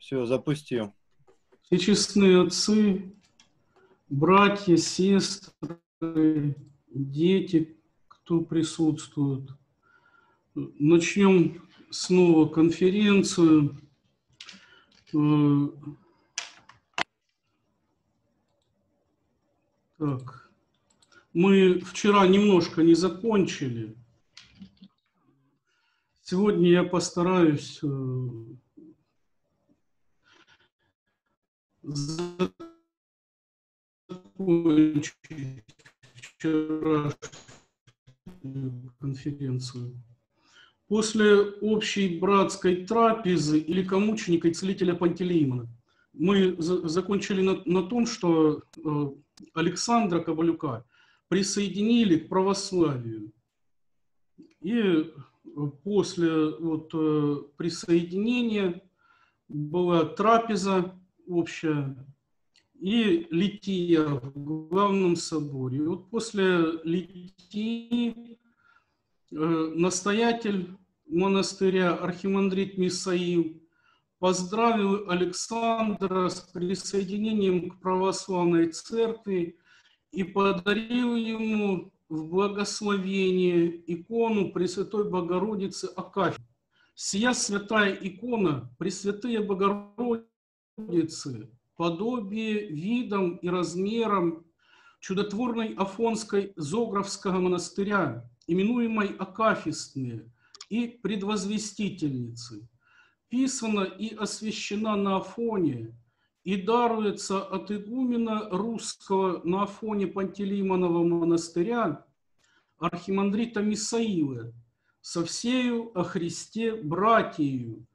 Все, запустил. Все честные отцы, братья, сестры, дети, кто присутствует. Начнем снова конференцию. Так, мы вчера немножко не закончили. Сегодня я постараюсь закончить вчерашнюю конференцию. После общей братской трапезы великомученика и целителя Пантелеимона мы закончили на том, что Александра Кабалюка присоединили к православию. И после присоединения была трапеза общая и лития в главном соборе. И вот после литии настоятель монастыря архимандрит Мисаил поздравил Александра с присоединением к православной церкви и подарил ему в благословение икону Пресвятой Богородицы Акафии. Сия святая икона Пресвятые Богородицы, подобие видом и размером чудотворной Афонской Зографского монастыря, именуемой Акафистные и предвозвестительницы, писана и освящена на Афоне и даруется от игумена русского на Афоне Пантелеимонова монастыря архимандрита Мисаила со всею о Христе братьею,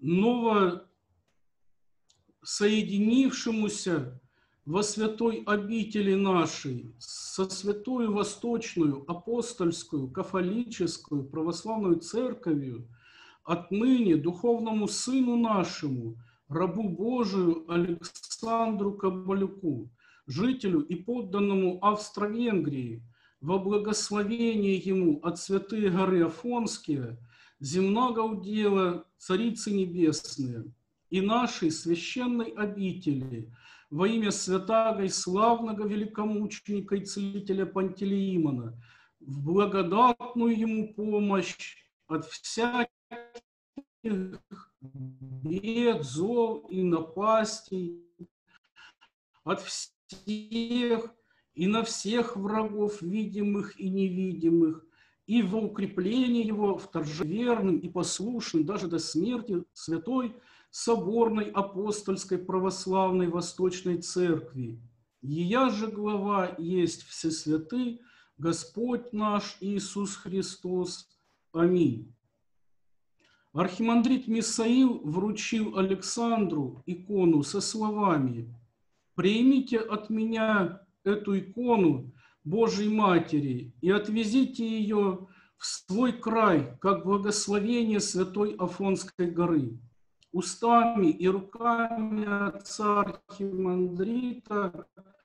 новосоединившемуся во святой обители нашей со святою восточную апостольскую кафолическую православную церковью, отныне духовному сыну нашему, рабу Божию Александру Кабалюку, жителю и подданному Австро-Венгрии, во благословение ему от святые горы Афонские, земного удела Царицы Небесные и нашей священной обители во имя святаго и славного великомученика и целителя Пантелеимона, в благодатную ему помощь от всяких бед, зол и напастей, от всех и на всех врагов, видимых и невидимых, и во укрепление его в торжеверным и послушным даже до смерти святой соборной апостольской православной Восточной Церкви. Ея же глава есть всесвятый Господь наш Иисус Христос. Аминь. Архимандрит Мисаил вручил Александру икону со словами: «Примите от меня эту икону Божьей Матери и отвезите ее в свой край, как благословение святой Афонской горы». Устами и руками отца архимандрита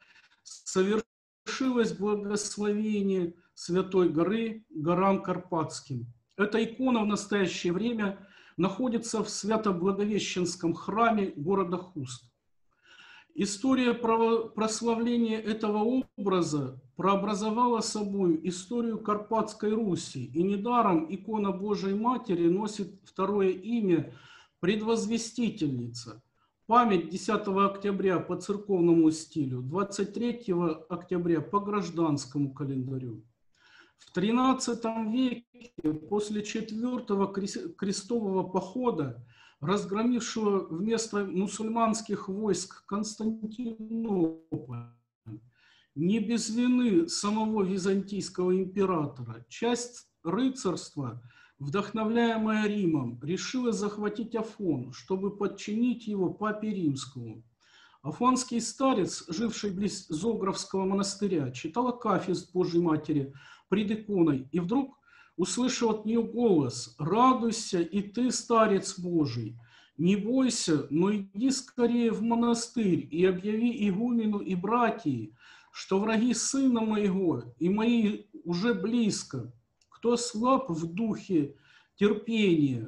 совершилось благословение Святой горы горам Карпатским. Эта икона в настоящее время находится в Свято-Благовещенском храме города Хуст. История прославления этого образа прообразовала собой историю Карпатской Руси, и недаром икона Божией Матери носит второе имя предвозвестительница. Память 10 октября по церковному стилю, 23 октября по гражданскому календарю. В XIII веке, после 4-го крестового похода, разгромившего вместо мусульманских войск Константинополь, не без вины самого византийского императора, часть рыцарства, вдохновляемая Римом, решила захватить Афон, чтобы подчинить его папе римскому. Афонский старец, живший близ Зографского монастыря, читал акафист Божьей Матери пред иконой и вдруг услышал от нее голос: «Радуйся и ты, старец Божий, не бойся, но иди скорее в монастырь и объяви игумену и братьям, что враги сына моего и мои уже близко. Кто слаб в духе терпения,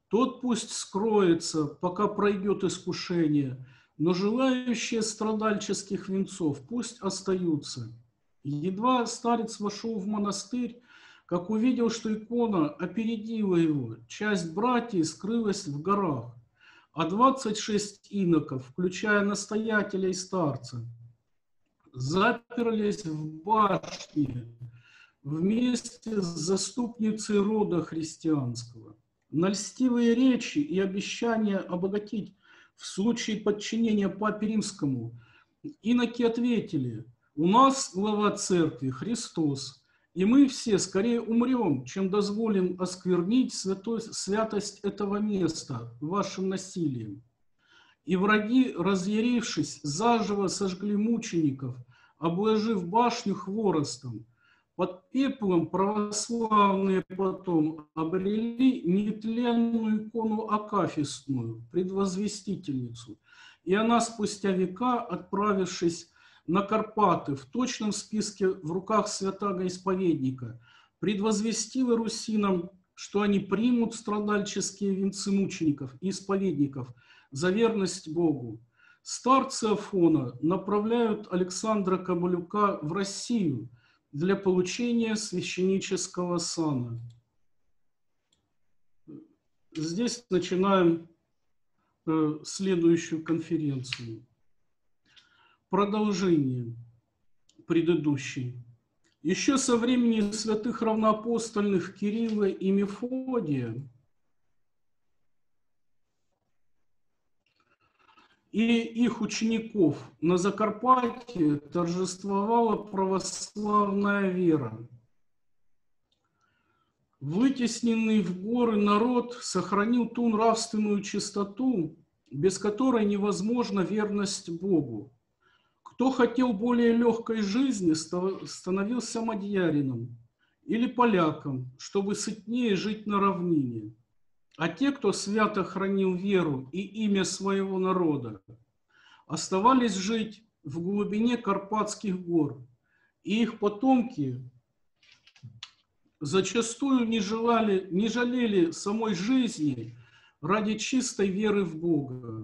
тот пусть скроется, пока пройдет искушение, но желающие страдальческих венцов пусть остаются. Едва старец вошел в монастырь, как увидел, что икона опередила его. Часть братьев скрылась в горах, а 26 иноков, включая настоятеля и старца, заперлись в башне вместе с заступницей рода христианского. На льстивые речи и обещания обогатить в случае подчинения Папе Римскому иноки ответили: у нас глава церкви Христос, и мы все скорее умрем, чем дозволим осквернить святость этого места вашим насилием. И враги, разъярившись, заживо сожгли мучеников, обложив башню хворостом. Под пеплом православные потом обрели нетленную икону акафистную, предвозвестительницу, и она спустя века, отправившись на Карпаты в точном списке в руках святаго-исповедника, предвозвестила русинам, что они примут страдальческие венцы мучеников и исповедников за верность Богу. Старцы Афона направляют Александра Кобылюка в Россию для получения священнического сана. Здесь начинаем следующую конференцию. Продолжение предыдущей. Еще со времени святых равноапостольных Кирилла и Мефодия и их учеников на Закарпатье торжествовала православная вера. Вытесненный в горы народ сохранил ту нравственную чистоту, без которой невозможна верность Богу. Кто хотел более легкой жизни, становился мадьярином или поляком, чтобы сытнее жить на равнине. А те, кто свято хранил веру и имя своего народа, оставались жить в глубине Карпатских гор, и их потомки зачастую не жалели самой жизни ради чистой веры в Бога.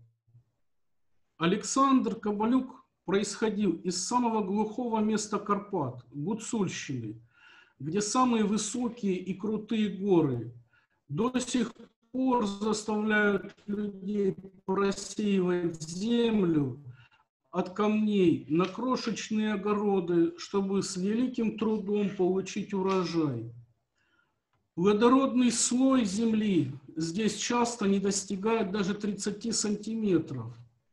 Александр Кобылюк происходил из самого глухого места Карпат, Гуцульщины, где самые высокие и крутые горы до сих пор заставляют людей просеивать землю от камней на крошечные огороды, чтобы с великим трудом получить урожай. Плодородный слой земли здесь часто не достигает даже 30 сантиметров.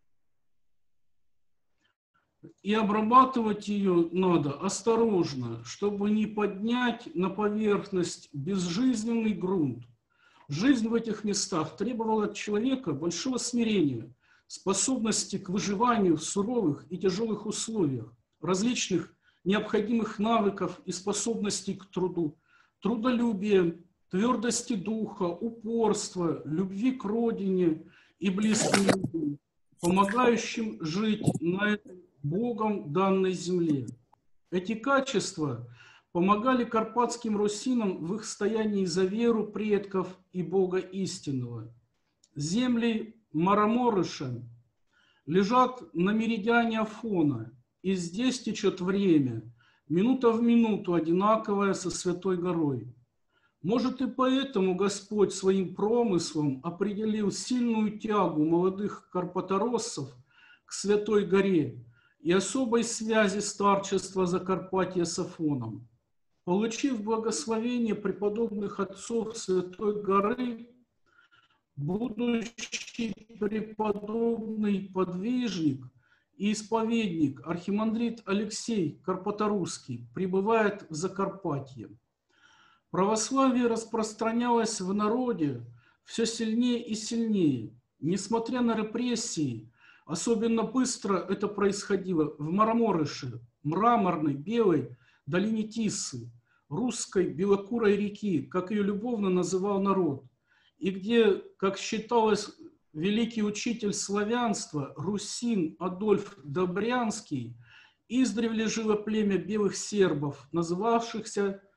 И обрабатывать ее надо осторожно, чтобы не поднять на поверхность безжизненный грунт. Жизнь в этих местах требовала от человека большого смирения, способности к выживанию в суровых и тяжелых условиях, различных необходимых навыков и способностей к труду, трудолюбия, твердости духа, упорства, любви к родине и близким людям, помогающим жить на этой Богом данной земле. Эти качества помогали карпатским русинам в их стоянии за веру предков и Бога истинного. Земли Мараморыша лежат на меридиане Афона, и здесь течет время, минута в минуту одинаковое со Святой горой. Может, и поэтому Господь своим промыслом определил сильную тягу молодых карпатороссов к Святой горе и особой связи старчества Закарпатья с Афоном. Получив благословение преподобных отцов Святой горы, будущий преподобный подвижник и исповедник архимандрит Алексей Карпаторусский прибывает в Закарпатье. Православие распространялось в народе все сильнее и сильнее. Несмотря на репрессии, особенно быстро это происходило в Мараморыше, мраморной, белой долине Тиссы, русской белокурой реки, как ее любовно называл народ, и где, как считалось, великий учитель славянства, русин Адольф Добрянский, издревле жило племя белых сербов, называвшихся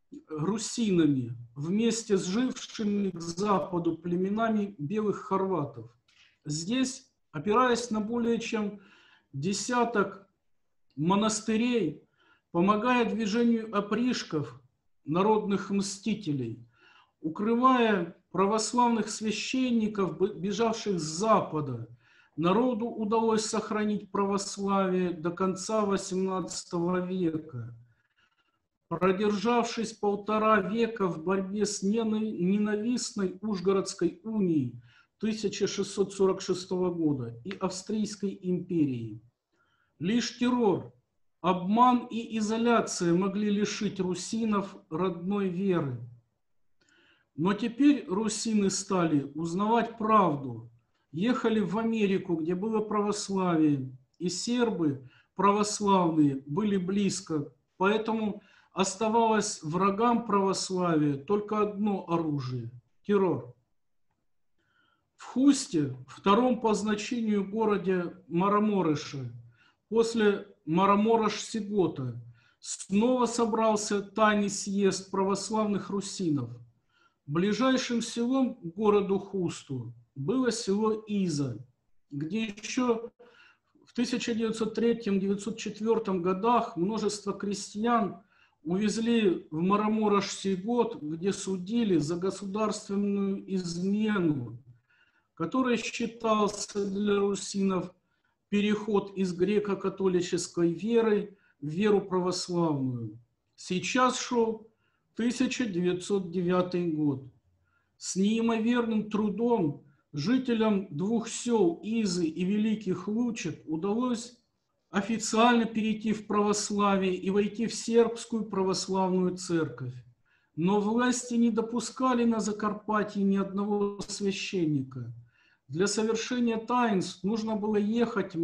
русинами вместе с жившими к западу племенами белых хорватов. Здесь, опираясь на более чем десяток монастырей, помогая движению опришков, народных мстителей, укрывая православных священников, бежавших с запада, народу удалось сохранить православие до конца XVIII века, продержавшись 1,5 века в борьбе с ненавистной Ужгородской унией 1646 года и Австрийской империей. Лишь террор, обман и изоляция могли лишить русинов родной веры. Но теперь русины стали узнавать правду, ехали в Америку, где было православие, и сербы православные были близко, поэтому оставалось врагам православия только одно оружие – террор. В Хусте, втором по значению городе Мараморыша, после Мараморыш-Сигота, снова собрался тайный съезд православных русинов. Ближайшим селом к городу Хусту было село Иза, где еще в 1903-1904 годах множество крестьян увезли в Мараморыш-Сигот, где судили за государственную измену, который считался для русинов переход из греко-католической веры в веру православную. Сейчас шел 1909 год. С неимоверным трудом жителям двух сел Изы и Великих Лучек удалось официально перейти в православие и войти в сербскую православную церковь. Но власти не допускали на Закарпатье ни одного священника. Для совершения таинств нужно было ехать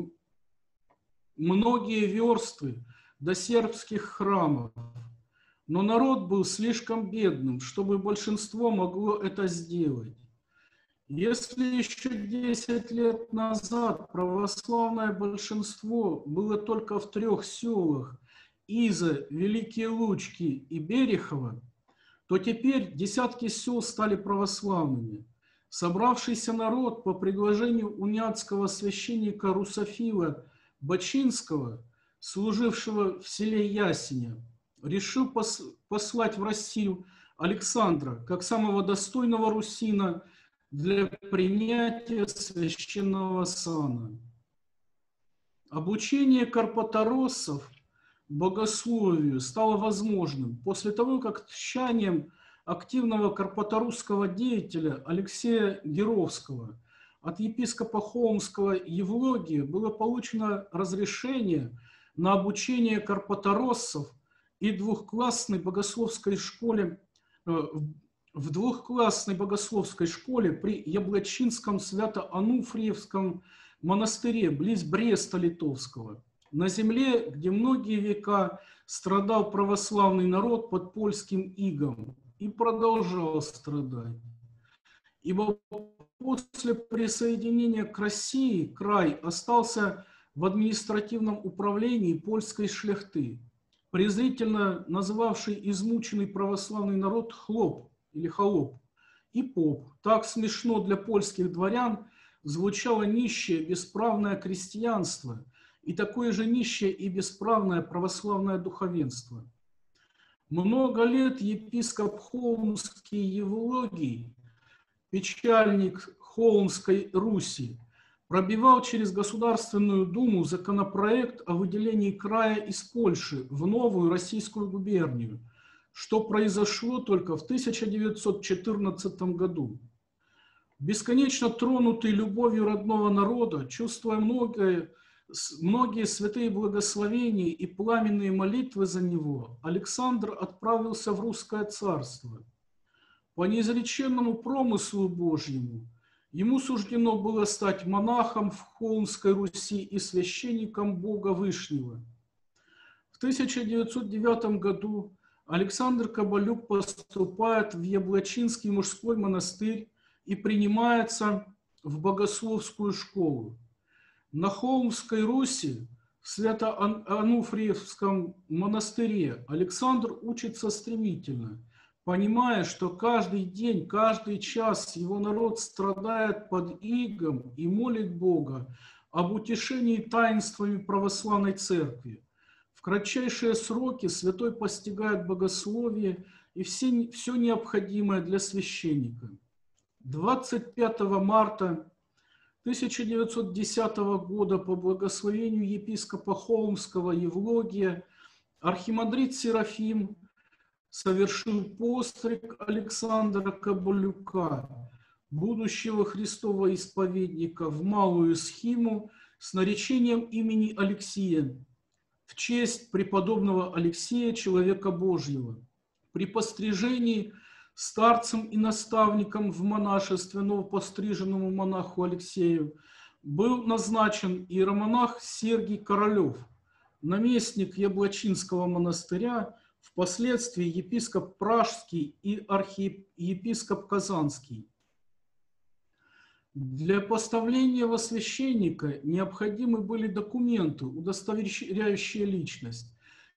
многие версты до сербских храмов. Но народ был слишком бедным, чтобы большинство могло это сделать. Если еще 10 лет назад православное большинство было только в 3 селах – Иза, Великие Лучки и Берехово, то теперь десятки сел стали православными. Собравшийся народ по предложению униатского священника Русофила Бачинского, служившего в селе Ясеня, решил послать в Россию Александра как самого достойного русина для принятия священного сана. Обучение карпатороссов богословию стало возможным после того, как тщанием активного карпаторусского деятеля Алексея Геровского от епископа Холмского Евлогия было получено разрешение на обучение карпатороссов и двухклассной богословской школе в двухклассной богословской школе при Яблочинском Свято-Ануфриевском монастыре близ Бреста-Литовского, на земле, где многие века страдал православный народ под польским игом и продолжал страдать. Ибо после присоединения к России край остался в административном управлении польской шляхты, презрительно называвший измученный православный народ хлоп или холоп, и поп. Так смешно для польских дворян звучало нищее бесправное крестьянство и такое же нищее и бесправное православное духовенство. Много лет епископ Холмский Евлогий, печальник Холмской Руси, пробивал через Государственную Думу законопроект о выделении края из Польши в новую российскую губернию, что произошло только в 1914 году. Бесконечно тронутый любовью родного народа, чувствуя многие святые благословения и пламенные молитвы за него, Александр отправился в Русское царство. По неизреченному промыслу Божьему ему суждено было стать монахом в Холмской Руси и священником Бога Вышнего. В 1909 году Александр Кабалюк поступает в Яблочинский мужской монастырь и принимается в богословскую школу. На Холмской Руси В Свято-Ануфриевском монастыре Александр учится стремительно, понимая, что каждый день, каждый час его народ страдает под игом и молит Бога об утешении таинствами православной церкви. В кратчайшие сроки святой постигает богословие и все необходимое для священника. 25 марта 1910 года по благословению епископа Холмского Евлогия архимандрит Серафим совершил постриг Александра Кабалюка, будущего Христова исповедника, в малую схиму с наречением имени Алексия в честь преподобного Алексея, человека Божьего. При пострижении старцем и наставником в монашестве новопостриженному монаху Алексею был назначен иеромонах Сергий Королев, наместник Яблочинского монастыря, впоследствии епископ Пражский и архиепископ Казанский. Для поставления во священника необходимы были документы, удостоверяющие личность.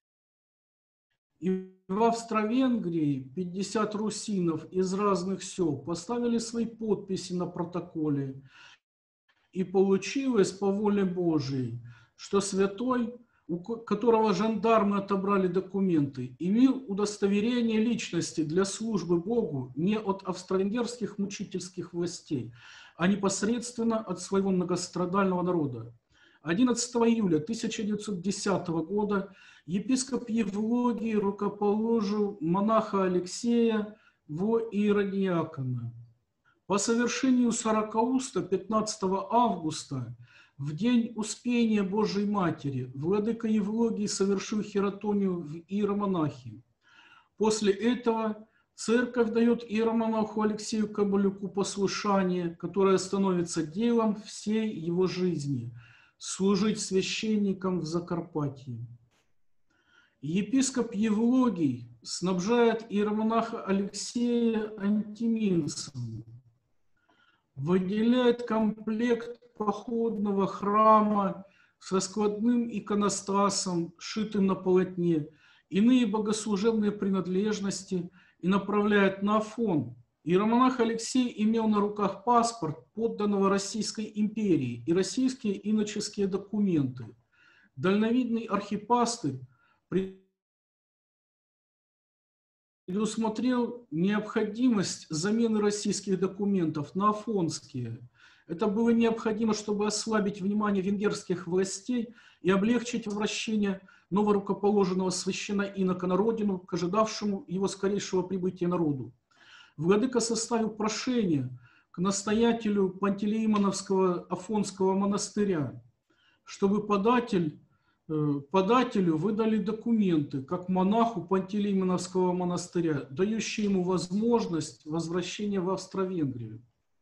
И в Австро-Венгрии 50 русинов из разных сел поставили свои подписи на протоколе. И получилось по воле Божией, что святой, у которого жандармы отобрали документы, имел удостоверение личности для службы Богу не от австро-венгерских мучительских властей, а непосредственно от своего многострадального народа. 11 июля 1910 года епископ Евлогий рукоположил монаха Алексея во иеродиакона. По совершению Сорокауста 15 августа, в день Успения Божией Матери, владыка Евлогий совершил хиротонию в иеромонахи. После этого церковь дает иеромонаху Алексею Кабалюку послушание, которое становится делом всей его жизни – служить священником в Закарпатье. Епископ Евлогий снабжает иеромонаха Алексея антиминсом, выделяет комплект походного храма с раскладным иконостасом, шитым на полотне, иные богослужебные принадлежности и направляет на Афон. Иеромонах Алексей имел на руках паспорт подданного Российской империи и российские иноческие документы. Дальновидный архипастырь предусмотрел необходимость замены российских документов на афонские. Это было необходимо, чтобы ослабить внимание венгерских властей и облегчить возвращение новорукоположенного священноинока на родину к ожидавшему его скорейшего прибытия народу. Владыка составил прошение к настоятелю Пантелеимоновского Афонского монастыря, чтобы подателю выдали документы, как монаху Пантелеимоновского монастыря, дающие ему возможность возвращения в Австро-Венгрию.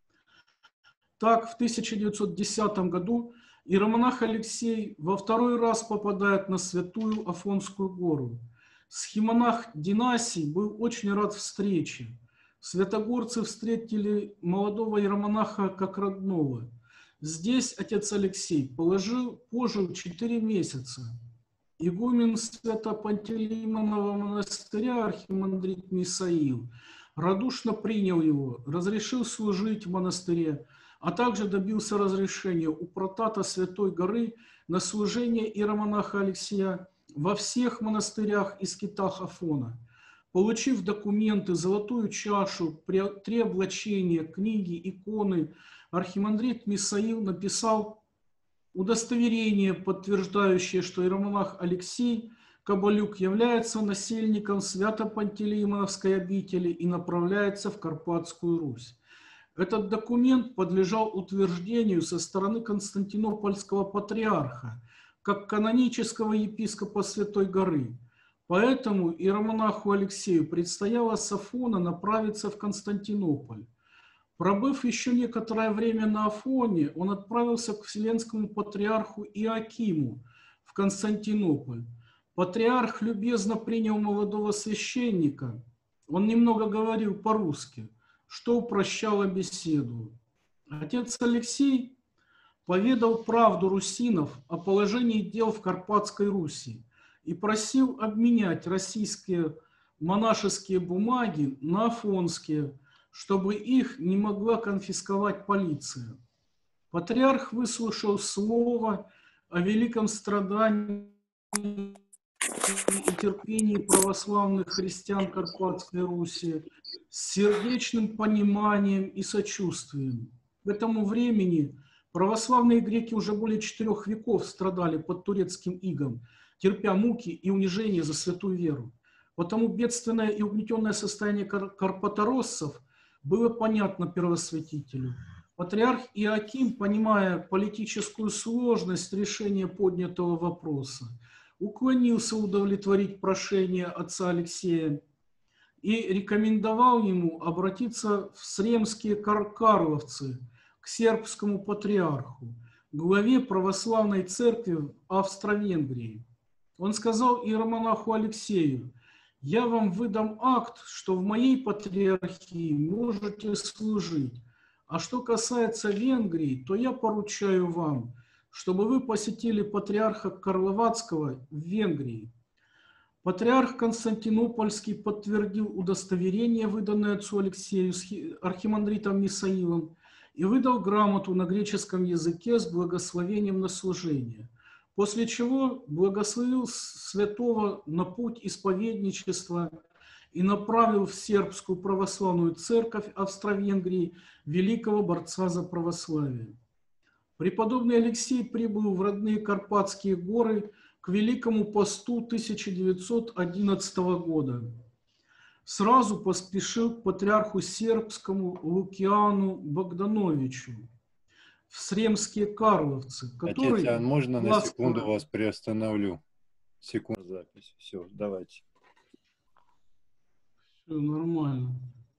Так, в 1910 году иеромонах Алексей во второй раз попадает на Святую Афонскую гору. Схимонах Динасий был очень рад встрече. Святогорцы встретили молодого иеромонаха как родного. Здесь отец Алексей пожил 4 месяца. Игумен Свято-Пантелеимонова монастыря архимандрит Мисаил радушно принял его, разрешил служить в монастыре, а также добился разрешения у протата Святой горы на служение иеромонаха Алексея во всех монастырях и скитах Афона. Получив документы, золотую чашу, 3 облачения, книги, иконы, архимандрит Мисаил написал удостоверение, подтверждающее, что иеромонах Алексей Кабалюк является насельником Свято-Пантелеимоновской обители и направляется в Карпатскую Русь. Этот документ подлежал утверждению со стороны Константинопольского патриарха, как канонического епископа Святой горы. Поэтому иеромонаху Алексею предстояло с Афона направиться в Константинополь. Пробыв еще некоторое время на Афоне, он отправился к Вселенскому патриарху Иоакиму в Константинополь. Патриарх любезно принял молодого священника. Он немного говорил по-русски, что упрощало беседу. Отец Алексей поведал правду русинов о положении дел в Карпатской Руси и просил обменять российские монашеские бумаги на афонские, чтобы их не могла конфисковать полиция. Патриарх выслушал слово о великом страдании и терпении православных христиан Карпатской Руси с сердечным пониманием и сочувствием. К этому времени православные греки уже более 4 веков страдали под турецким игом, терпя муки и унижения за святую веру. Потому бедственное и угнетенное состояние карпатороссов было понятно первосвятителю. Патриарх Иоаким, понимая политическую сложность решения поднятого вопроса, уклонился удовлетворить прошение отца Алексея и рекомендовал ему обратиться в Сремские Карловцы, к сербскому патриарху, главе православной церкви в Австро-Венгрии. Он сказал иеромонаху Алексею: «Я вам выдам акт, что в моей патриархии можете служить, а что касается Венгрии, то я поручаю вам, чтобы вы посетили патриарха Карловацкого в Венгрии». Патриарх Константинопольский подтвердил удостоверение, выданное отцу Алексею с архимандритом Мисаилом, и выдал грамоту на греческом языке с благословением на служение, после чего благословил святого на путь исповедничества и направил в сербскую православную церковь Австро-Венгрии великого борца за православие. Преподобный Алексей прибыл в родные Карпатские горы к Великому посту 1911 года. Сразу поспешил к патриарху сербскому Лукиану Богдановичу в Сремские Карловцы, который... Отец, а можно на секунду вас приостановлю? Секунду запись. Все, давайте. Все нормально.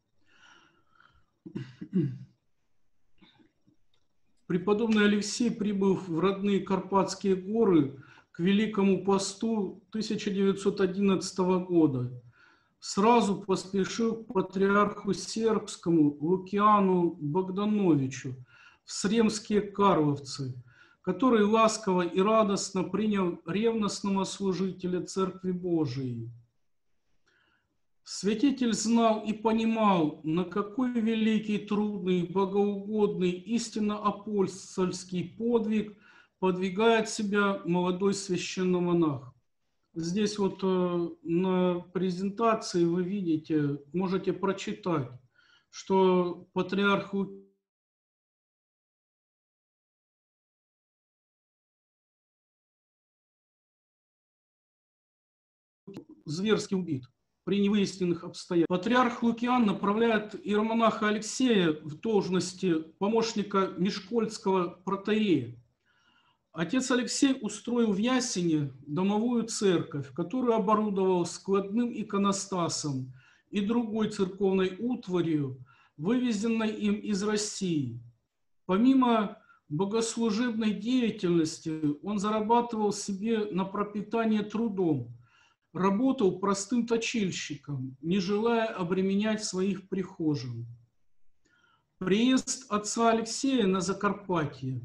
Преподобный Алексей прибыл в родные Карпатские горы к Великому посту 1911 года. Сразу поспешил к патриарху сербскому Лукиану Богдановичу в Сремские Карловцы, который ласково и радостно принял ревностного служителя Церкви Божией. Святитель знал и понимал, на какой великий, трудный, богоугодный, истинно апостольский подвиг подвигает себя молодой священномонах. Здесь вот на презентации вы видите, можете прочитать, что патриарх зверски убит при невыясненных обстоятельствах. Патриарх Лукиан направляет иеромонаха Алексея в должности помощника Мешкольского протоиерея. Отец Алексей устроил в Ясине домовую церковь, которую оборудовал складным иконостасом и другой церковной утварью, вывезенной им из России. Помимо богослужебной деятельности, он зарабатывал себе на пропитание трудом, работал простым точильщиком, не желая обременять своих прихожан. Приезд отца Алексея на Закарпатье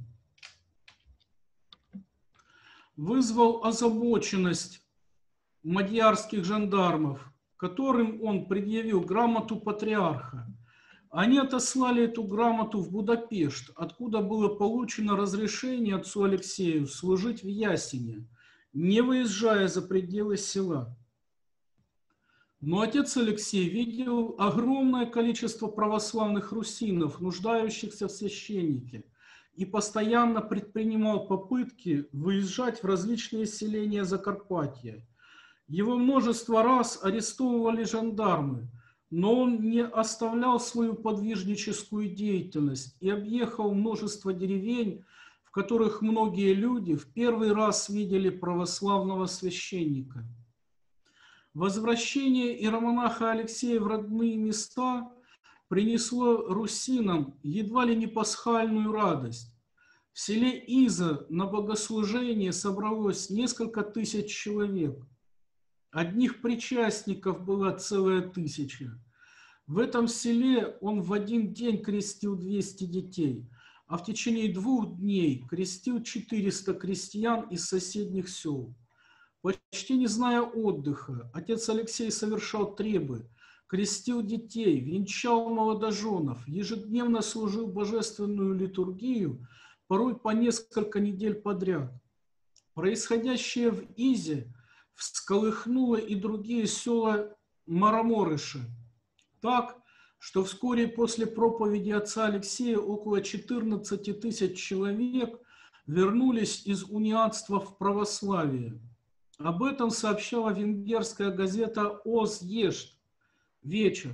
вызвал озабоченность мадьярских жандармов, которым он предъявил грамоту патриарха. Они отослали эту грамоту в Будапешт, откуда было получено разрешение отцу Алексею служить в Ясине, не выезжая за пределы села. Но отец Алексей видел огромное количество православных русинов, нуждающихся в священнике, и постоянно предпринимал попытки выезжать в различные селения Закарпатья. Его множество раз арестовывали жандармы, но он не оставлял свою подвижническую деятельность и объехал множество деревень, в которых многие люди в первый раз видели православного священника. Возвращение иеромонаха Алексея в родные места принесло русинам едва ли не пасхальную радость. В селе Иза на богослужение собралось несколько тысяч человек. Одних причастников была целая 1000. В этом селе он в один день крестил 200 детей, а в течение 2 дней крестил 400 крестьян из соседних сел. Почти не зная отдыха, отец Алексей совершал требы, крестил детей, венчал молодоженов, ежедневно служил божественную литургию, порой по несколько недель подряд. Происходящее в Изе всколыхнуло и другие села Мараморыша, так, что вскоре после проповеди отца Алексея около 14 тысяч человек вернулись из униатства в православие. Об этом сообщала венгерская газета «Озъешт» «Вечер».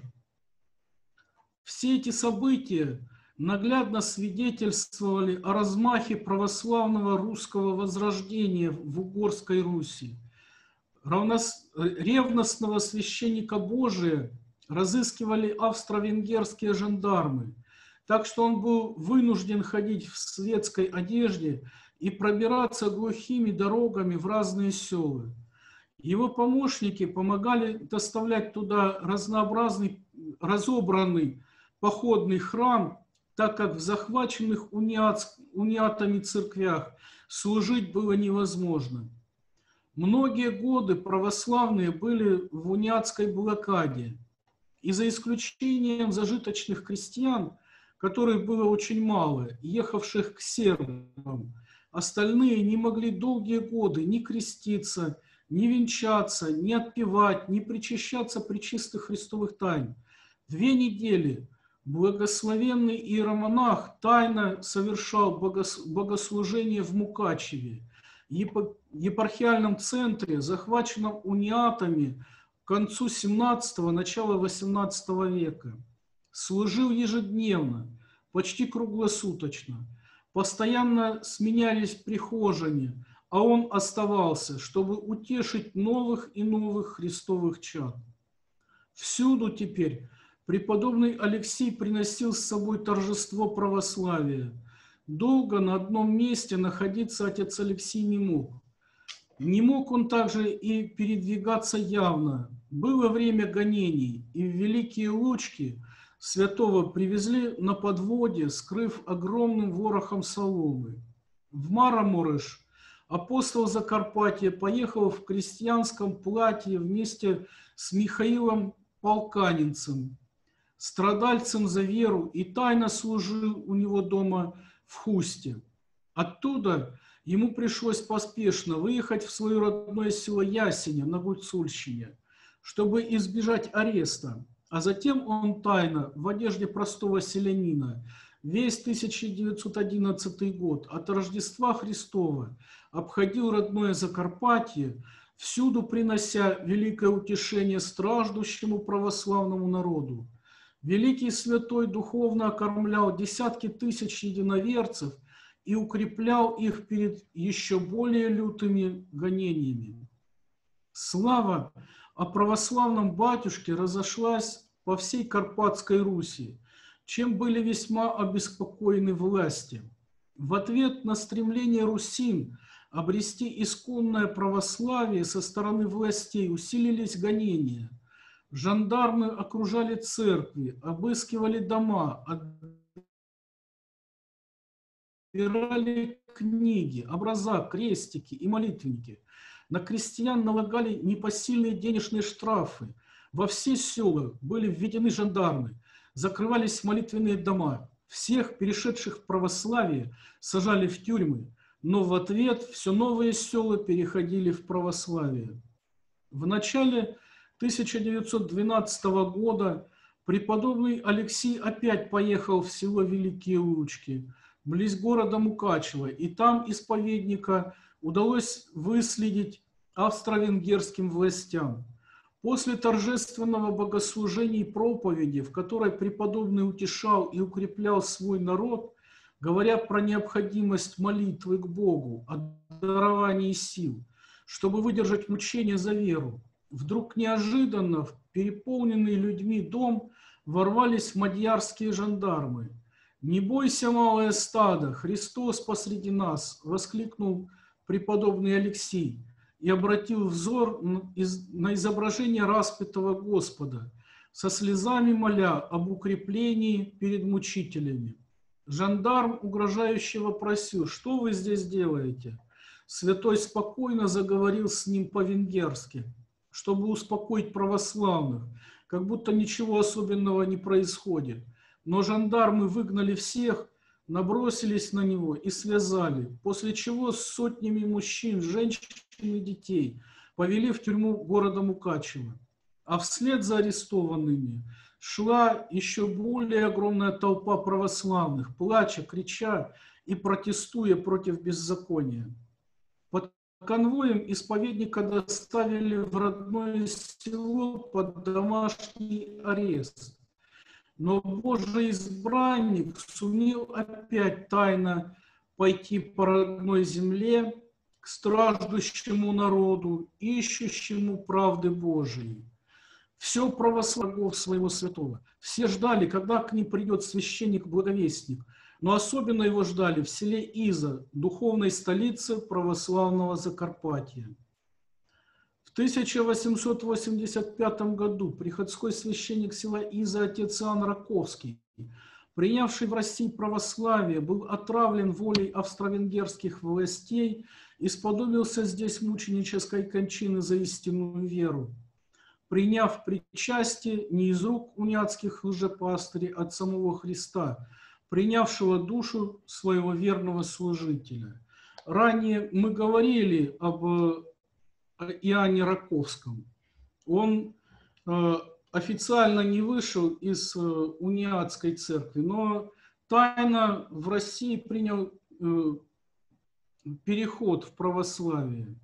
Все эти события наглядно свидетельствовали о размахе православного русского возрождения в Угорской Руси. Ревностного священника Божия разыскивали австро-венгерские жандармы, так что он был вынужден ходить в светской одежде и пробираться глухими дорогами в разные села. Его помощники помогали доставлять туда разнообразный, разобранный походный храм, так как в захваченных униатами церквях служить было невозможно. Многие годы православные были в униатской блокаде, и за исключением зажиточных крестьян, которых было очень мало, ехавших к сербам, остальные не могли долгие годы ни креститься, ни венчаться, ни отпевать, ни причащаться пречистых христовых тайн. 2 недели благословенный иеромонах тайно совершал богослужение в Мукачеве, епархиальном центре, захваченном униатами к концу 17-го, начала 18 века. Служил ежедневно, почти круглосуточно. Постоянно сменялись прихожане, а он оставался, чтобы утешить новых и новых христовых чад. Всюду теперь преподобный Алексей приносил с собой торжество православия. Долго на одном месте находиться отец Алексей не мог. Не мог он также и передвигаться явно. Было время гонений, и в Великие Лучки святого привезли на подводе, скрыв огромным ворохом соломы. В Мараморыш апостол Закарпатья поехал в крестьянском платье вместе с Михаилом Полканинцем, страдальцем за веру, и тайно служил у него дома в Хусте. Оттуда ему пришлось поспешно выехать в свое родное село Ясеня на Гуцульщине, чтобы избежать ареста, а затем он тайно, в одежде простого селянина, весь 1911 год от Рождества Христова обходил родное Закарпатье, всюду принося великое утешение страждущему православному народу. Великий святой духовно окормлял десятки тысяч единоверцев и укреплял их перед еще более лютыми гонениями. Слава о православном батюшке разошлась по всей Карпатской Руси, чем были весьма обеспокоены власти. В ответ на стремление русин обрести исконное православие со стороны властей усилились гонения. Жандармы окружали церкви, обыскивали дома, отбирали книги, образа, крестики и молитвенники. На крестьян налагали непосильные денежные штрафы. Во все села были введены жандармы, закрывались молитвенные дома. Всех, перешедших в православие, сажали в тюрьмы, но в ответ все новые села переходили в православие. В начале 1912 года преподобный Алексей опять поехал в село Великие Лучки, близ города Мукачева, и там исповедника удалось выследить австро-венгерским властям. После торжественного богослужения и проповеди, в которой преподобный утешал и укреплял свой народ, говоря про необходимость молитвы к Богу, о даровании сил, чтобы выдержать мучения за веру, вдруг неожиданно в переполненный людьми дом ворвались мадьярские жандармы. «Не бойся, малое стадо, Христос посреди нас!» — воскликнул преподобный Алексей и обратил взор на изображение распятого Господа, со слезами моля об укреплении перед мучителями. Жандарм угрожающе вопросил: «Что вы здесь делаете?» Святой спокойно заговорил с ним по-венгерски, чтобы успокоить православных, как будто ничего особенного не происходит. Но жандармы выгнали всех, набросились на него и связали, после чего с сотнями мужчин, женщин и детей повели в тюрьму города Мукачево. А вслед за арестованными шла еще более огромная толпа православных, плача, крича и протестуя против беззакония. Под конвоем исповедника доставили в родное село под домашний арест. Но Божий избранник сумел опять тайно пойти по родной земле к страждущему народу, ищущему правды Божией. Все православие своего святого. Все ждали, когда к ним придет священник-благовестник. Но особенно его ждали в селе Иза, духовной столице православного Закарпатья. В 1885 году приходской священник села Иза отец Иоанн Раковский, принявший в России православие, был отравлен волей австро-венгерских властей и сподобился здесь мученической кончины за истинную веру, приняв причастие не из рук униатских лжепастырей, от самого Христа, принявшего душу своего верного служителя. Ранее мы говорили об Иоанне Раковском. Он официально не вышел из униатской церкви, но тайно в России принял переход в православие.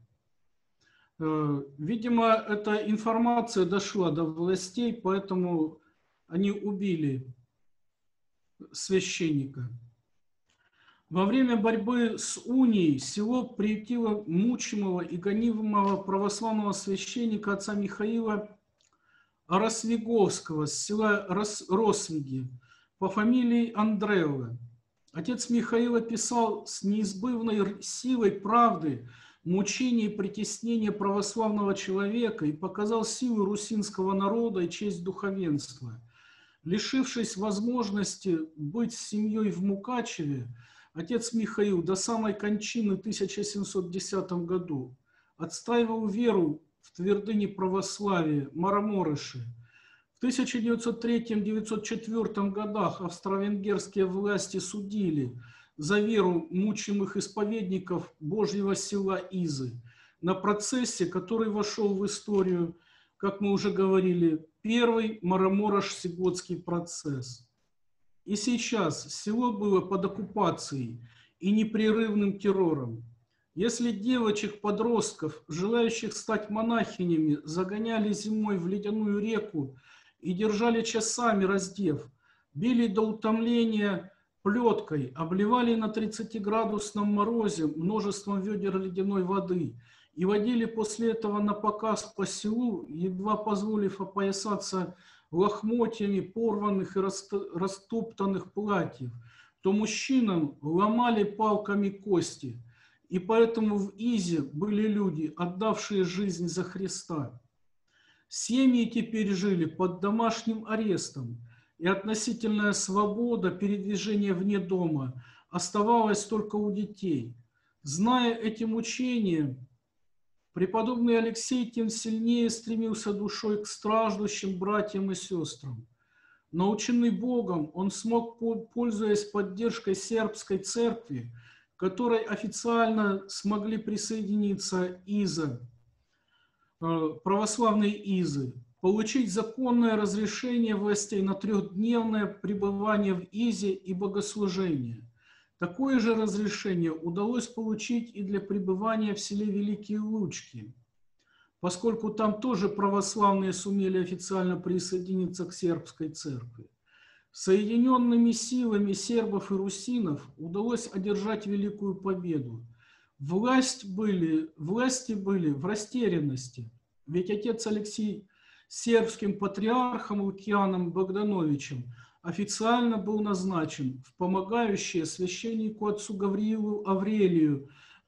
Видимо, эта информация дошла до властей, поэтому они убили священника. Во время борьбы с унией село приютило мучимого и гонимого православного священника отца Михаила Росвиговского с села Росвиги по фамилии Андреева. Отец Михаил описал с неизбывной силой правды мучение и притеснение православного человека и показал силу русинского народа и честь духовенства. Лишившись возможности быть с семьей в Мукачеве, отец Михаил до самой кончины в 1710 году отстаивал веру в твердыне православия Мараморыши. В 1903-1904 годах австро-венгерские власти судили за веру мучимых исповедников Божьего села Изы на процессе, который вошел в историю, как мы уже говорили, первый Мараморыш-Сиготский процесс. И сейчас село было под оккупацией и непрерывным террором. Если девочек-подростков, желающих стать монахинями, загоняли зимой в ледяную реку и держали часами раздев, били до утомления плеткой, обливали на 30-градусном морозе множеством ведер ледяной воды и водили после этого на показ по селу, едва позволив опоясаться лохмотьями порванных и растоптанных платьев, то мужчинам ломали палками кости. И поэтому в Изе были люди, отдавшие жизнь за Христа. Семьи теперь жили под домашним арестом, и относительная свобода передвижения вне дома оставалась только у детей. Зная эти мучения, преподобный Алексей тем сильнее стремился душой к страждущим братьям и сестрам. Наученный Богом, он смог, пользуясь поддержкой сербской церкви, к которой официально смогли присоединиться Иза, православные Изы, получить законное разрешение властей на 3-дневное пребывание в Изе и богослужение. Такое же разрешение удалось получить и для пребывания в селе Великие Лучки, поскольку там тоже православные сумели официально присоединиться к сербской церкви. Соединенными силами сербов и русинов удалось одержать великую победу. Власти были в растерянности, ведь отец Алексей сербским патриархом Лукианом Богдановичем официально был назначен в помогающие священнику отцу Гавриилу Аврелию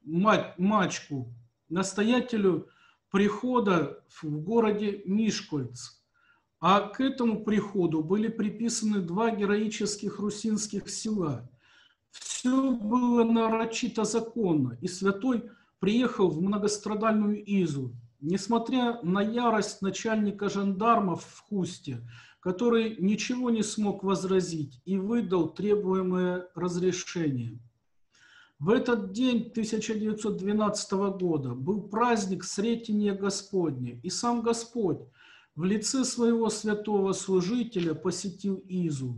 Мачку, настоятелю прихода в городе Мишкольц. А к этому приходу были приписаны 2 героических русинских села Все было нарочито законно, и святой приехал в многострадальную Изу, несмотря на ярость начальника жандармов в Хусте, который ничего не смог возразить и выдал требуемое разрешение. В этот день 1912 года был праздник Сретения Господня, и сам Господь в лице своего святого служителя посетил Изу.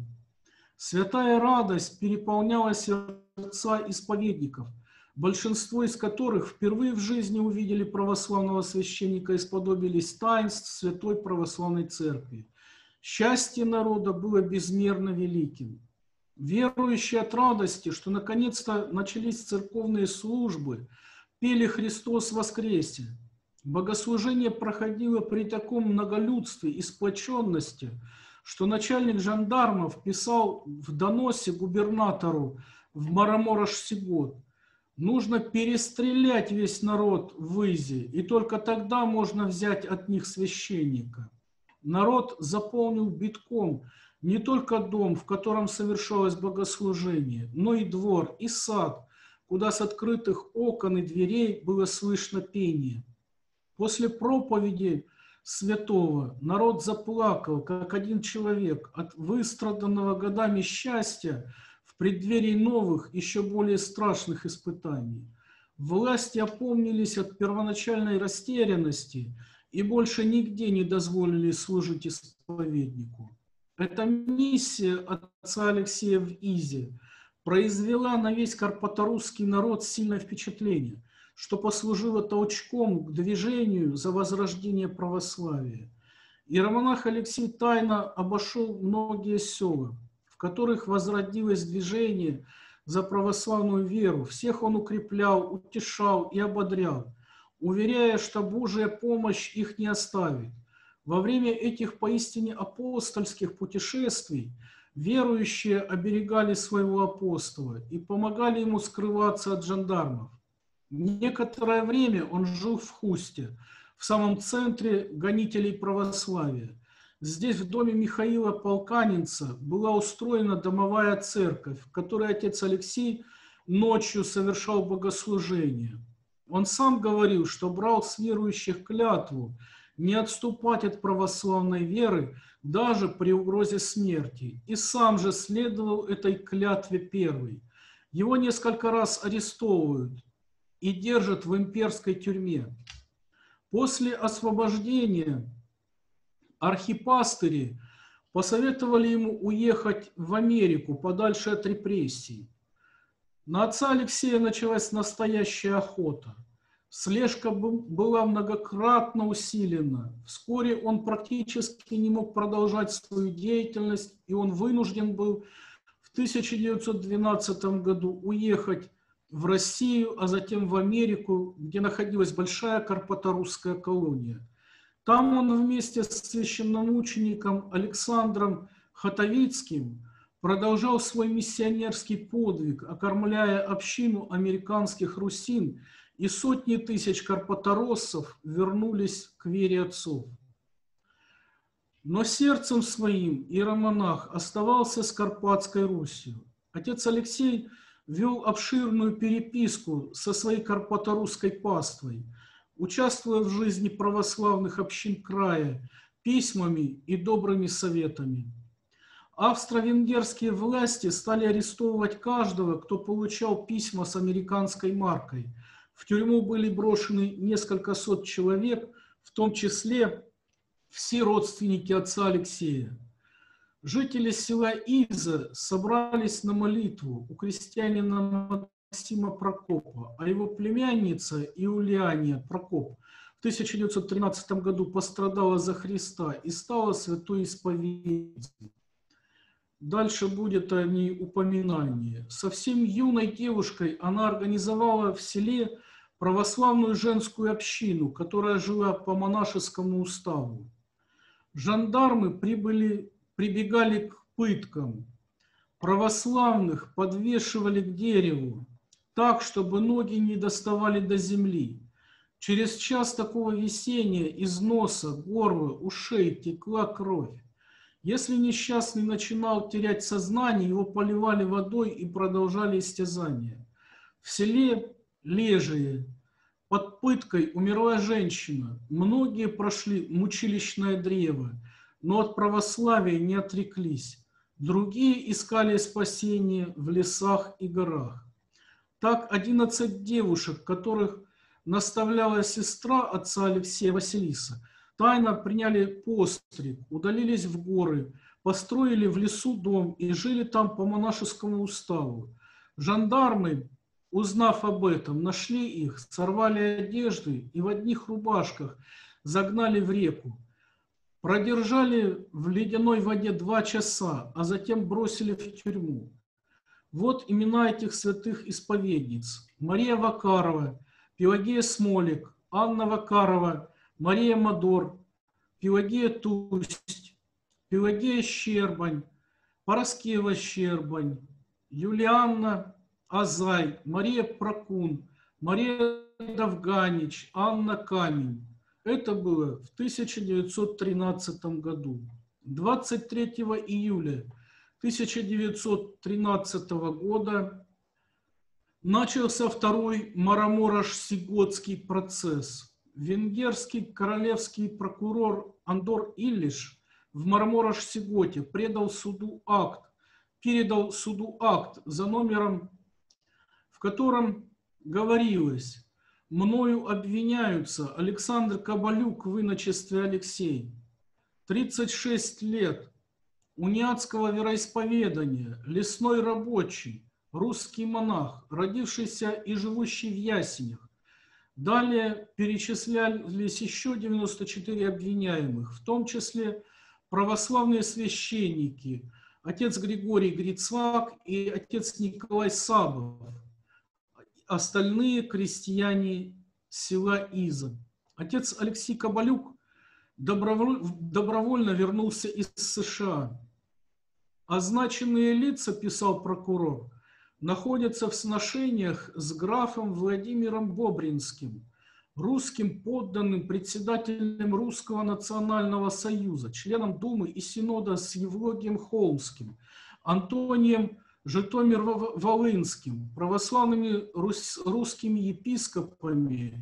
Святая радость переполняла сердца исповедников, большинство из которых впервые в жизни увидели православного священника и сподобились таинств Святой Православной Церкви. Счастье народа было безмерно великим. Верующие от радости, что наконец-то начались церковные службы, пели «Христос воскресе». Богослужение проходило при таком многолюдстве и сплоченности, что начальник жандармов писал в доносе губернатору в Марамораш-Сигот: нужно перестрелять весь народ в Изе, и только тогда можно взять от них священника. Народ заполнил битком не только дом, в котором совершалось богослужение, но и двор, и сад, куда с открытых окон и дверей было слышно пение. После проповеди святого народ заплакал, как один человек, от выстраданного годами счастья в преддверии новых, еще более страшных испытаний. Власти опомнились от первоначальной растерянности и больше нигде не дозволили служить исповеднику. Эта миссия отца Алексея в Изе произвела на весь карпаторусский народ сильное впечатление, что послужило толчком к движению за возрождение православия. Иеромонах Алексей тайно обошел многие села, в которых возродилось движение за православную веру. Всех он укреплял, утешал и ободрял, уверяя, что Божья помощь их не оставит. Во время этих поистине апостольских путешествий верующие оберегали своего апостола и помогали ему скрываться от жандармов. Некоторое время он жил в Хусте, в самом центре гонителей православия. Здесь, в доме Михаила Полканинца, была устроена домовая церковь, в которой отец Алексей ночью совершал богослужение. Он сам говорил, что брал с верующих клятву не отступать от православной веры даже при угрозе смерти, и сам же следовал этой клятве первой. Его несколько раз арестовывают и держат в имперской тюрьме. После освобождения архипастыри посоветовали ему уехать в Америку подальше от репрессий. На отца Алексея началась настоящая охота. Слежка была многократно усилена. Вскоре он практически не мог продолжать свою деятельность, и он вынужден был в 1912 году уехать в Россию, а затем в Америку, где находилась большая карпаторусская колония. Там он вместе с священномучеником Александром Хатовицким продолжал свой миссионерский подвиг, окормляя общину американских русин, и сотни тысяч карпатороссов вернулись к вере отцов. Но сердцем своим иеромонах оставался с Карпатской Русью. Отец Алексей вел обширную переписку со своей карпаторусской паствой, участвуя в жизни православных общин края письмами и добрыми советами. Австро-венгерские власти стали арестовывать каждого, кто получал письма с американской маркой. В тюрьму были брошены несколько сот человек, в том числе все родственники отца Алексея. Жители села Иза собрались на молитву у крестьянина Максима Прокопа, а его племянница Иулиания Прокоп в 1913 году пострадала за Христа и стала святой исповедницей. Дальше будет о ней упоминание. Совсем юной девушкой она организовала в селе православную женскую общину, которая жила по монашескому уставу. Жандармы прибегали к пыткам. Православных подвешивали к дереву так, чтобы ноги не доставали до земли. Через час такого висения из носа, горла, ушей текла кровь. Если несчастный начинал терять сознание, его поливали водой и продолжали истязания. В селе Лежие под пыткой умерла женщина. Многие прошли мучилищное древо, но от православия не отреклись. Другие искали спасения в лесах и горах. Так 11 девушек, которых наставляла сестра отца Алексея Василиса, тайно приняли постриг, удалились в горы, построили в лесу дом и жили там по монашескому уставу. Жандармы, узнав об этом, нашли их, сорвали одежды и в одних рубашках загнали в реку. Продержали в ледяной воде 2 часа, а затем бросили в тюрьму. Вот имена этих святых исповедниц. Мария Вакарова, Пелагея Смолик, Анна Вакарова, Мария Мадор, Пелагея Тусть, Пелагея Щербань, Параскева Щербань, Юлианна Азай, Мария Прокун, Мария Довганич, Анна Камень. Это было в 1913 году. 23 июля 1913 года начался второй Марамораш-Сиготский процесс. Венгерский королевский прокурор Андор Иллиш в Марамораш-Сиготе передал суду акт за номером, в котором говорилось: «Мною обвиняются Александр Кабалюк в иночестве Алексей, 36 лет, униатского вероисповедания, лесной рабочий, русский монах, родившийся и живущий в Ясенях». Далее перечислялись еще 94 обвиняемых, в том числе православные священники, отец Григорий Грицвак и отец Николай Сабов, остальные крестьяне села Иза. Отец Алексей Кабалюк добровольно вернулся из США. Означенные лица, писал прокурор, находятся в сношениях с графом Владимиром Бобринским, русским подданным, председателем Русского национального союза, членом Думы и Синода с Евлогием Холмским, Антонием Житомир-Волынским, православными русскими епископами,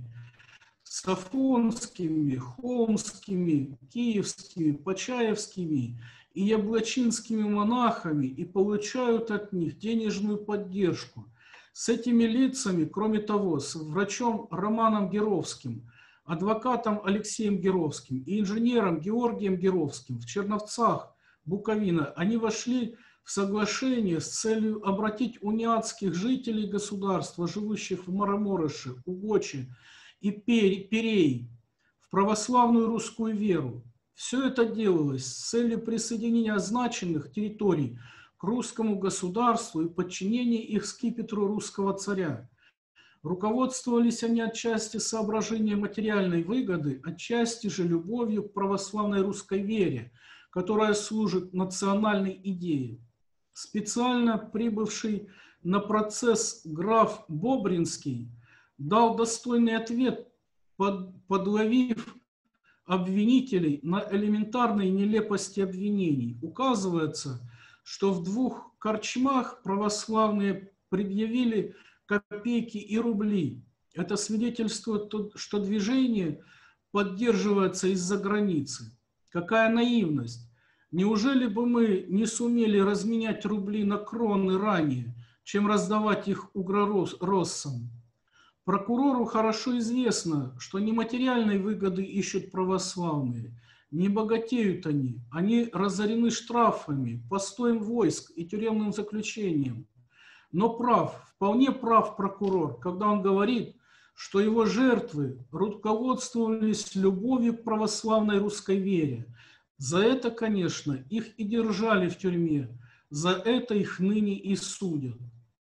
Сафонскими, Холмскими, Киевскими, Почаевскими и Яблочинскими монахами и получают от них денежную поддержку. С этими лицами, кроме того, с врачом Романом Геровским, адвокатом Алексеем Геровским и инженером Георгием Геровским в Черновцах, Буковина, они вошли в соглашение с целью обратить униатских жителей государства, живущих в Мараморыше, Угоче и Перей, в православную русскую веру. Все это делалось с целью присоединения означенных территорий к русскому государству и подчинения их скипетру русского царя. Руководствовались они отчасти соображением материальной выгоды, отчасти же любовью к православной русской вере, которая служит национальной идее. Специально прибывший на процесс граф Бобринский дал достойный ответ, подловив обвинителей на элементарной нелепости обвинений. Указывается, что в 2 корчмах православные предъявили копейки и рубли. Это свидетельствует, что движение поддерживается из-за границы. Какая наивность! Неужели бы мы не сумели разменять рубли на кроны ранее, чем раздавать их угророссам? Прокурору хорошо известно, что не материальной выгоды ищут православные, не богатеют они разорены штрафами, постоем войск и тюремным заключением. Но вполне прав прокурор, когда он говорит, что его жертвы руководствовались любовью к православной русской вере. За это, конечно, их и держали в тюрьме, за это их ныне и судят.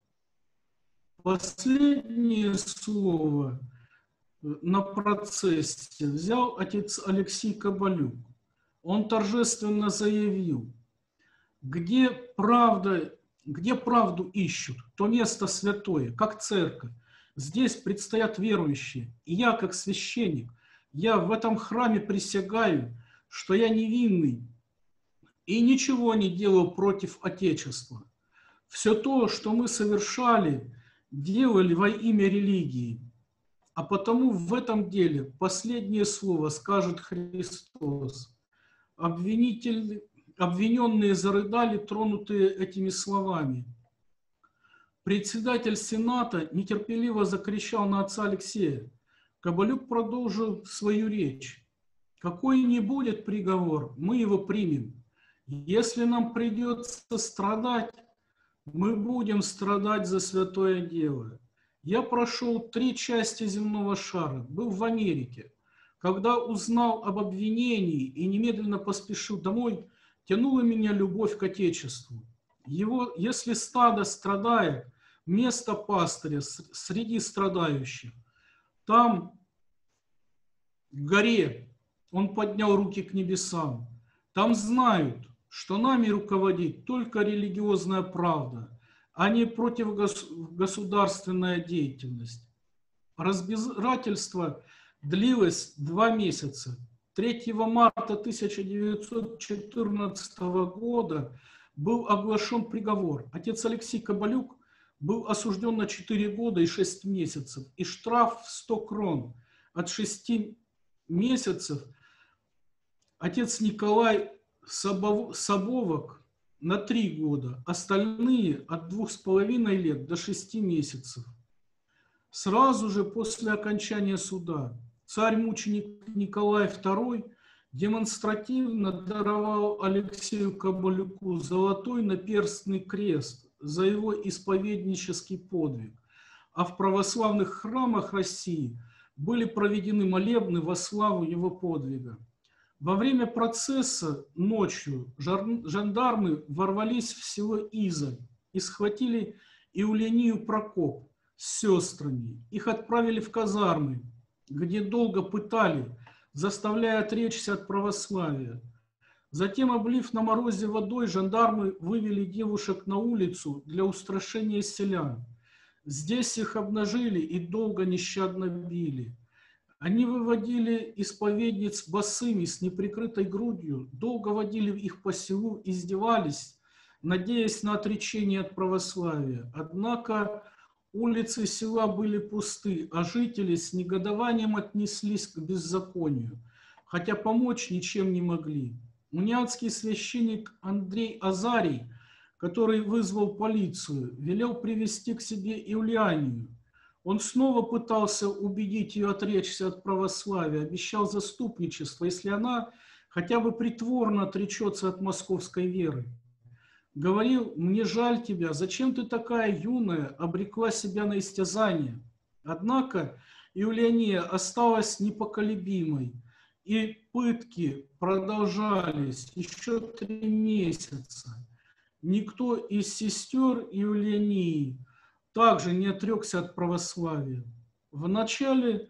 Последнее слово на процессе взял отец Алексей Кабалюк. Он торжественно заявил: где правду ищут, то место святое, как церковь. Здесь предстоят верующие, и я, как священник, я в этом храме присягаю, что я невинный и ничего не делал против Отечества. Все то, что мы совершали, делали во имя религии. А потому в этом деле последнее слово скажет Христос. Обвиненные зарыдали, тронутые этими словами. Председатель Сената нетерпеливо закричал на отца Алексея. Кобылюк продолжил свою речь. Какой ни будет приговор, мы его примем. Если нам придется страдать, мы будем страдать за святое дело. Я прошел 3 части земного шара, был в Америке. Когда узнал об обвинении и немедленно поспешил домой, тянула меня любовь к Отечеству. Если стадо страдает, место пастыря среди страдающих. Там, в горе, он поднял руки к небесам. Там знают, что нами руководит только религиозная правда, а не противогосударственная деятельность. Разбирательство длилось 2 месяца. 3 марта 1914 года был оглашен приговор. Отец Алексей Кобылюк был осужден на 4 года и 6 месяцев и штраф в 100 крон. От 6 месяцев отец Николай Собовок на 3 года, остальные от 2,5 лет до 6 месяцев. Сразу же после окончания суда царь-мученик Николай II демонстративно даровал Алексею Кобылюку золотой наперстный крест за его исповеднический подвиг, а в православных храмах России были проведены молебны во славу его подвига. Во время процесса ночью жандармы ворвались в село Иза и схватили Иулению Прокоп с сестрами. Их отправили в казармы, где долго пытали, заставляя отречься от православия. Затем, облив на морозе водой, жандармы вывели девушек на улицу для устрашения селян. Здесь их обнажили и долго нещадно били. Они выводили исповедниц босыми с неприкрытой грудью, долго водили их по селу, издевались, надеясь на отречение от православия. Однако улицы села были пусты, а жители с негодованием отнеслись к беззаконию, хотя помочь ничем не могли. Униатский священник Андрей Азарий, который вызвал полицию, велел привести к себе Иулианию. Он снова пытался убедить ее отречься от православия, обещал заступничество, если она хотя бы притворно отречется от московской веры. Говорил: мне жаль тебя, зачем ты такая юная, обрекла себя на истязание. Однако Иулиания осталась непоколебимой, и пытки продолжались еще 3 месяца. Никто из сестер Иулиании также не отрекся от православия. В начале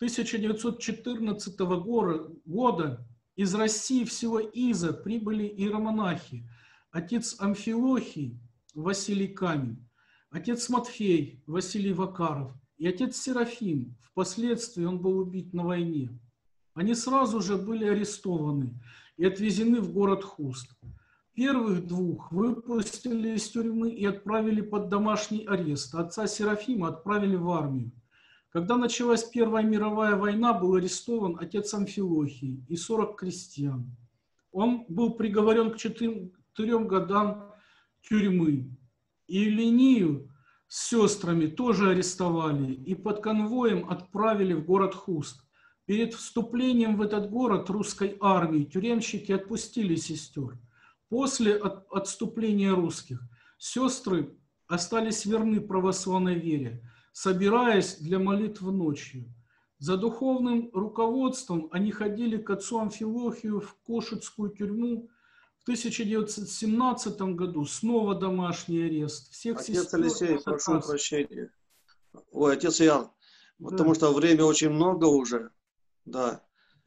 1914 года из России в село Иза прибыли иеромонахи: отец Амфилохий Василий Камень, отец Матфей Василий Вакаров и отец Серафим. Впоследствии он был убит на войне. Они сразу же были арестованы и отвезены в город Хуст. Первых 2 выпустили из тюрьмы и отправили под домашний арест. Отца Серафима отправили в армию. Когда началась Первая мировая война, был арестован отец Амфилохий и 40 крестьян. Он был приговорен к 4 годам тюрьмы. И Иулению с сестрами тоже арестовали и под конвоем отправили в город Хуст. Перед вступлением в этот город русской армии тюремщики отпустили сестер. После отступления русских сестры остались верны православной вере, собираясь для молитв ночью. За духовным руководством они ходили к отцу Амфилохию в Кошицкую тюрьму. В 1917 году снова домашний арест. Всех отец Алексей, прошу прощения. Ой, отец Ян, да. Потому что время очень много уже. Да.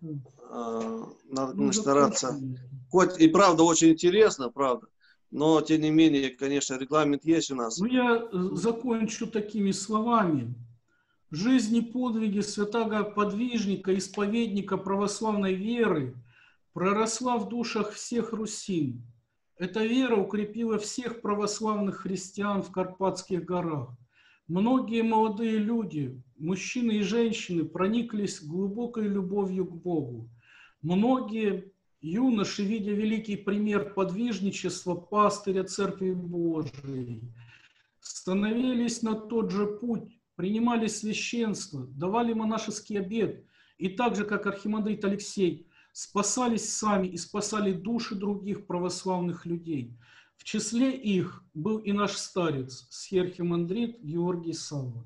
Надо стараться. Хоть и правда очень интересно, правда. Но, тем не менее, конечно, регламент есть у нас. Ну, я закончу такими словами. Жизнь и подвиги святого подвижника, исповедника православной веры проросла в душах всех русин. Эта вера укрепила всех православных христиан в Карпатских горах. Многие молодые люди, мужчины и женщины, прониклись глубокой любовью к Богу. Многие юноши, видя великий пример подвижничества пастыря Церкви Божией, становились на тот же путь, принимали священство, давали монашеский обет, и так же, как архимандрит Алексей, спасались сами и спасали души других православных людей. В числе их был и наш старец, схиархимандрит Георгий Савва.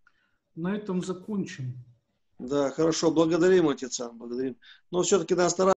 На этом закончим. Да, хорошо, благодарим, отец Ан, благодарим. Но все-таки нас